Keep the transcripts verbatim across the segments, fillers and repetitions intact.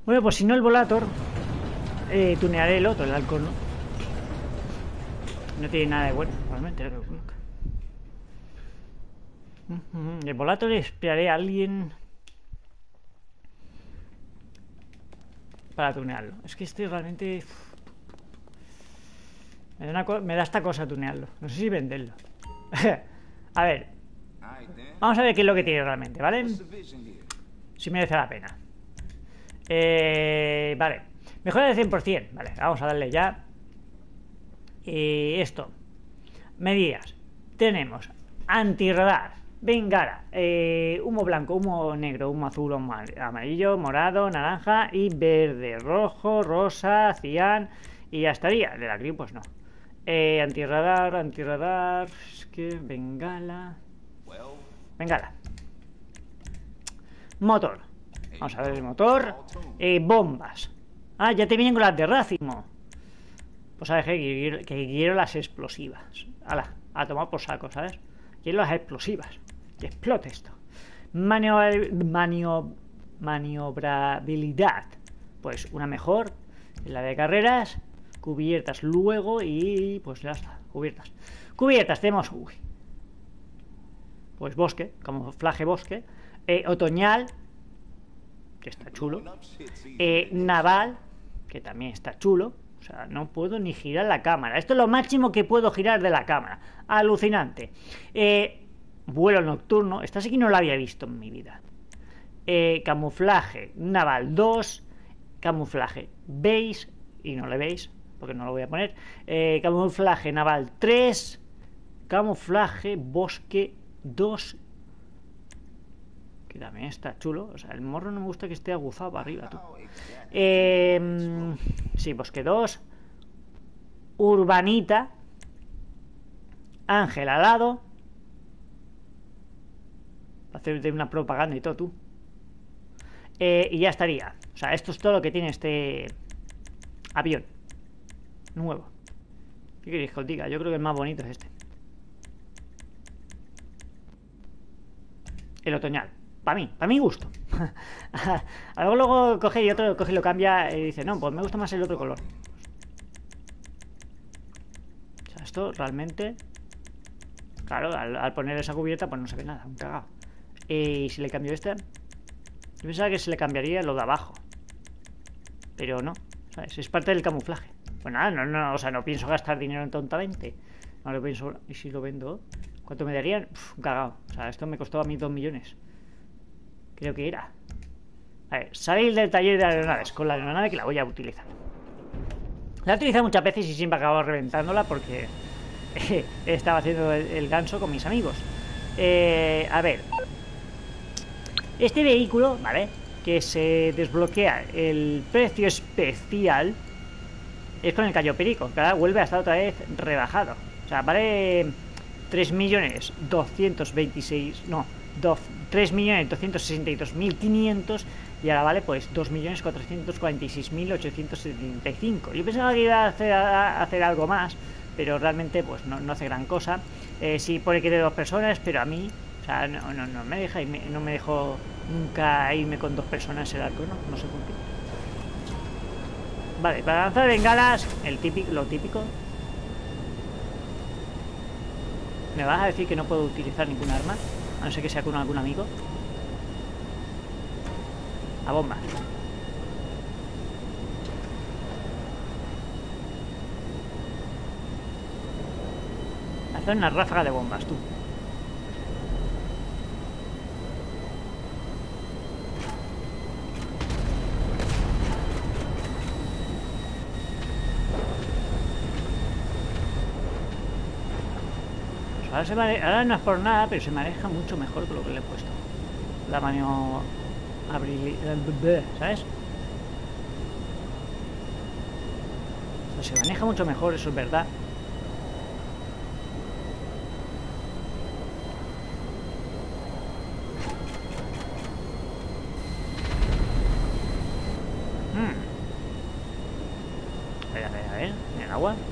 Bueno, pues si no el Volator, eh, tunearé el otro, el halcón, ¿no? No tiene nada de bueno, realmente. El Volator esperaré a alguien para tunearlo. Es que este realmente... Me da, una me da esta cosa tunearlo. No sé si venderlo. A ver. Vamos a ver qué es lo que tiene realmente, ¿vale? Si merece la pena. Eh, vale. Mejora de cien por cien. Vale, vamos a darle ya. Y esto. Medidas. Tenemos antirradar, bengala, eh, humo blanco, humo negro, humo azul, humo amarillo, morado, naranja y verde, rojo, rosa, cian. Y ya estaría. De la crew, pues no. Eh, antirradar, antirradar. Es que bengala. Bengala. Motor. Vamos a ver el motor. Eh, bombas. Ah, ya te vienen con las de racimo. Pues sabes que quiero, que quiero las explosivas. Hala, a tomar por saco, ¿sabes? Quiero las explosivas. Que explote esto. Manio, manio, maniobrabilidad. Pues una mejor. La de carreras. Cubiertas luego y pues ya está. Cubiertas. Cubiertas tenemos. Uy. Pues bosque. Camuflaje bosque. Eh, otoñal. Que está chulo. Eh, naval. Que también está chulo. O sea, no puedo ni girar la cámara. Esto es lo máximo que puedo girar de la cámara. Alucinante. Eh, vuelo nocturno. Esta sí que no la había visto en mi vida. Eh, camuflaje naval dos. Camuflaje base. Y no le veis, porque no lo voy a poner. Eh, camuflaje naval tres. Camuflaje bosque dos. Que también está chulo. O sea, el morro no me gusta que esté aguzado para arriba, tú. Eh, sí, bosque dos. Urbanita. Ángel alado. Hacerte una propaganda y todo, tú. Eh, y ya estaría. O sea, esto es todo lo que tiene este avión nuevo. ¿Qué queréis que os diga? Yo creo que el más bonito es este. El otoñal. Para mí, para mi gusto. Algo luego coge y otro coge y lo cambia y dice, no, pues me gusta más el otro color. O sea, esto realmente... Claro, al, al poner esa cubierta pues no se ve nada, un cagado. Y si le cambio este... Yo pensaba que se le cambiaría lo de abajo. Pero no, ¿sabes? Es parte del camuflaje. Pues nada, no, no, o sea, no pienso gastar dinero en tontamente. No lo pienso... ¿Y si lo vendo? ¿Cuánto me darían? Uf, un cagado. O sea, esto me costó a mí dos millones. Creo que era. A ver, salir del taller de aeronaves con la aeronave que la voy a utilizar. La he utilizado muchas veces y siempre acabo reventándola porque eh, estaba haciendo el, el ganso con mis amigos. Eh, a ver. Este vehículo, ¿vale? Que se desbloquea el precio especial es con el Cayo Perico, que ahora vuelve a estar otra vez rebajado. O sea, vale tres millones doscientos veintiséis... No, tres millones doscientos sesenta y dos mil quinientos y ahora vale pues dos millones cuatrocientos cuarenta y seis mil ochocientos setenta y cinco. Yo pensaba que iba a hacer, a hacer algo más, pero realmente pues no, no hace gran cosa. Eh, sí pone que de dos personas, pero a mí, o sea, no, no, no me deja irme, no me dejó nunca irme con dos personas el arco, no, no sé por qué. Vale, para lanzar bengalas, el típico, lo típico. ¿Me vas a decir que no puedo utilizar ningún arma? A no ser que sea con algún amigo. A bomba. Hacer una ráfaga de bombas, tú. Pues ahora, se mare... ahora no es por nada, pero se maneja mucho mejor que lo que le he puesto. La mano... ¿Sabes? O sea, se maneja mucho mejor, eso es verdad. Hmm. A ver, a ver, a ver, en el agua.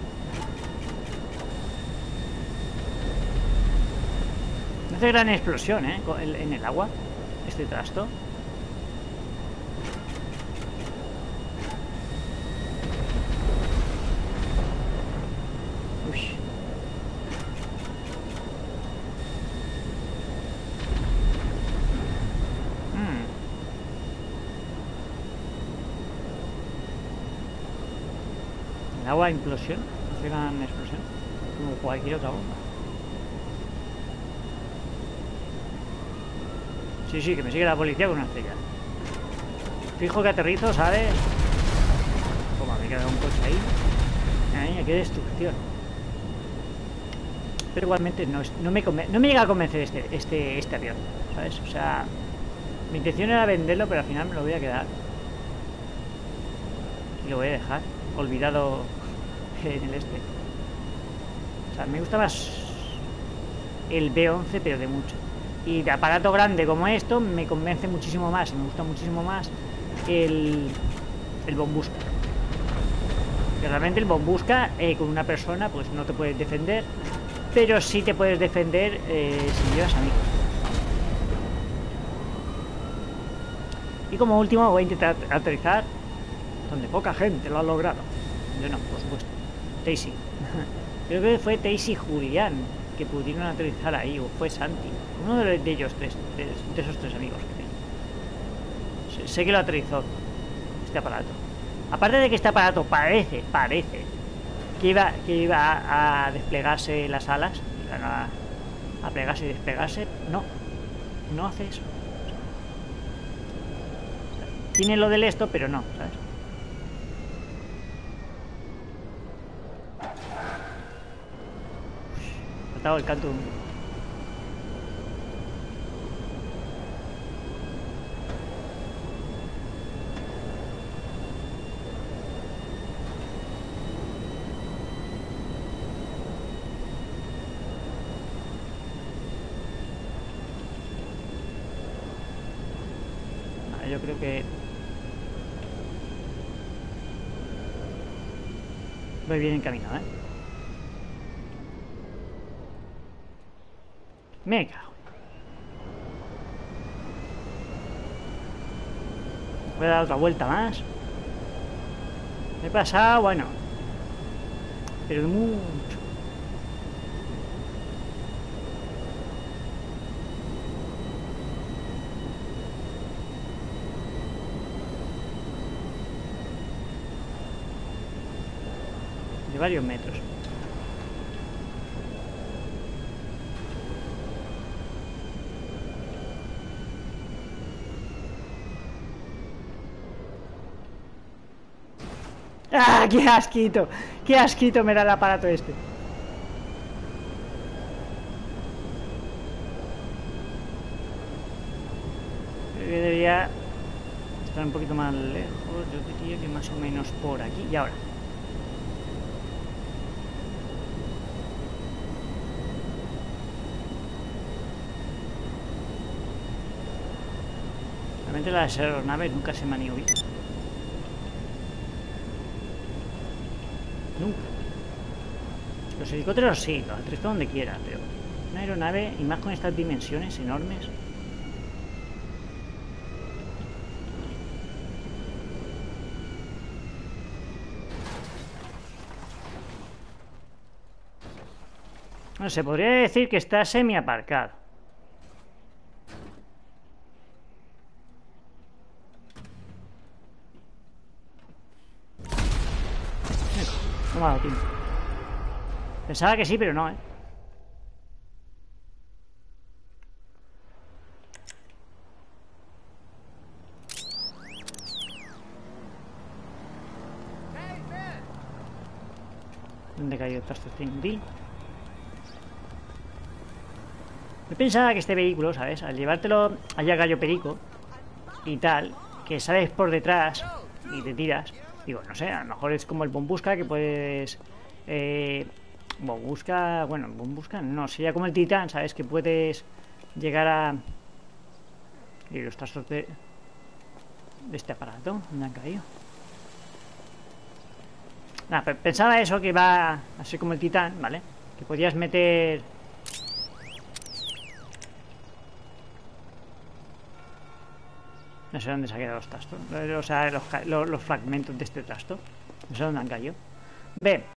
No hace gran explosión, ¿eh? En el agua, este trasto. agua implosión, una explosión, como cualquier otra bomba. Sí, sí, que me sigue la policía con una estrella. Fijo que aterrizo, ¿sabes? Como me queda un coche ahí. Ay, qué destrucción. Pero igualmente no, es, no, me, no me llega a convencer este, este, este avión, ¿sabes? O sea, mi intención era venderlo, pero al final me lo voy a quedar. Y lo voy a dejar olvidado en el este. O sea, me gusta más el B once, pero de mucho. Y de aparato grande como esto me convence muchísimo más. Y me gusta muchísimo más el, el Bombusca. Que realmente el Bombusca eh, con una persona pues no te puedes defender, pero sí te puedes defender eh, si llevas amigos. Y como último voy a intentar aterrizar donde poca gente lo ha logrado. Yo no, por supuesto. Daisy. Creo que fue Daisy y Julián que pudieron aterrizar ahí, o fue Santi. Uno de ellos tres, de, de esos tres amigos que tengo. Sé, sé que lo aterrizó este aparato. Aparte de que este aparato parece, parece que iba, que iba a, a desplegarse las alas, iban a, a plegarse y desplegarse, no, no hace eso. Tiene lo del esto, pero no, ¿sabes? Uf, faltaba el canto de un... Yo creo que voy bien encaminado, ¿eh? Me cago. Voy a dar otra vuelta más. Me he pasado, bueno, pero mucho. De varios metros. ¡Ah! ¡Qué asquito! ¡Qué asquito me da el aparato este! Creo que debería estar un poquito más lejos. Yo diría que más o menos por aquí. Y ahora. Realmente las aeronaves nunca se me han ido bien. Nunca. Los helicópteros sí, los aterrizo donde quiera, pero una aeronave, y más con estas dimensiones enormes. No sé, podría decir que está semi aparcado. No me ha dado tiempo. Pensaba que sí, pero no, ¿eh? ¿Dónde cayó el tasto este inútil? Yo pensaba que este vehículo, ¿sabes? Al llevártelo allá a Gallo Perico y tal, que sales por detrás y te tiras. Digo, no sé, a lo mejor es como el Bombusca que puedes... Eh, Bombusca... Bueno, Bombusca no, sería como el Titán, ¿sabes? Que puedes llegar a... Y los trastos de... de este aparato, ¿dónde han caído? Nada, pensaba eso, que va a ser como el Titán, ¿vale? Que podías meter... No sé dónde se han quedado los trastos. O sea, los, los, los fragmentos de este trasto. No sé dónde han caído. Ve,